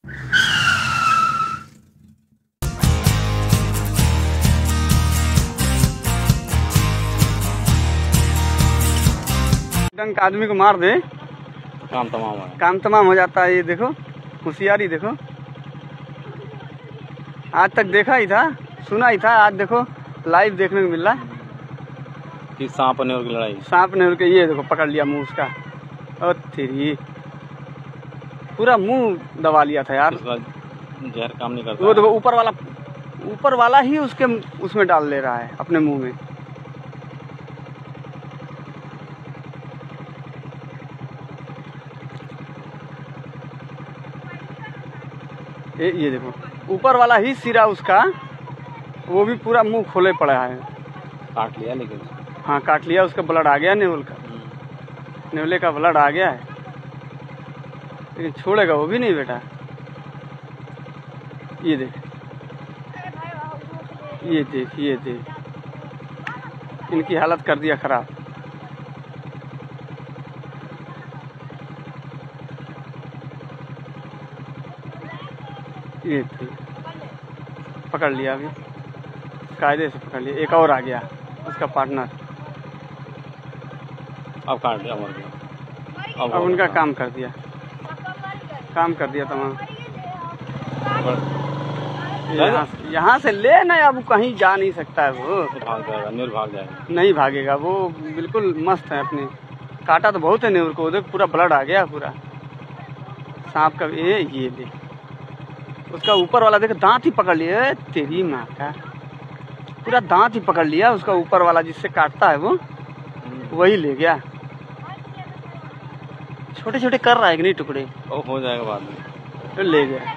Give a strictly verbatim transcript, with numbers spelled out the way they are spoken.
डंक आदमी को मार दे काम तमाम है। काम तमाम हो जाता है। ये देखो होशियारी देखो, आज तक देखा ही था, सुना ही था, आज देखो लाइव देखने को मिल रहा है कि सांप नेउर की लड़ाई। सांप नेउर के ये देखो पकड़ लिया मुंह उसका, और तेरी पूरा मुंह दबा लिया था यार। जहर काम नहीं करता। वो देखो ऊपर वाला ऊपर वाला ही उसके उसमें डाल ले रहा है अपने मुंह में। ये ये देखो ऊपर वाला ही सिरा उसका, वो भी पूरा मुंह खोले पड़ा है। काट लिया लेकिन हाँ काट लिया, उसका ब्लड आ गया नेवल का, नेवले का ब्लड आ गया है, लेकिन छोड़ेगा वो भी नहीं बेटा। ये देख ये देख ये देख इनकी हालत कर दिया खराब। ये पकड़ लिया, अभी कायदे से पकड़ लिया। एक और आ गया उसका पार्टनर, अब काट दिया, मर गया। अब, अब उनका काम कर दिया, काम कर दिया तमाम। यहाँ यहाँ से ले ना, अब कहीं जा नहीं सकता है वो, भाग जाएगा, न्यूर भाग जाएगा। नहीं भागेगा वो, बिल्कुल मस्त है अपने। काटा तो बहुत है न्यूर को, देख पूरा ब्लड आ गया पूरा सांप का। ये ये देख उसका ऊपर वाला, देख दांत ही पकड़ लिया, तेरी माँ का पूरा दांत ही पकड़ लिया उसका ऊपर वाला, जिससे काटता है वो वही ले गया। छोटे छोटे कर रहा है कि नहीं टुकड़े, वो हो जाएगा बाद में, तो ले गया।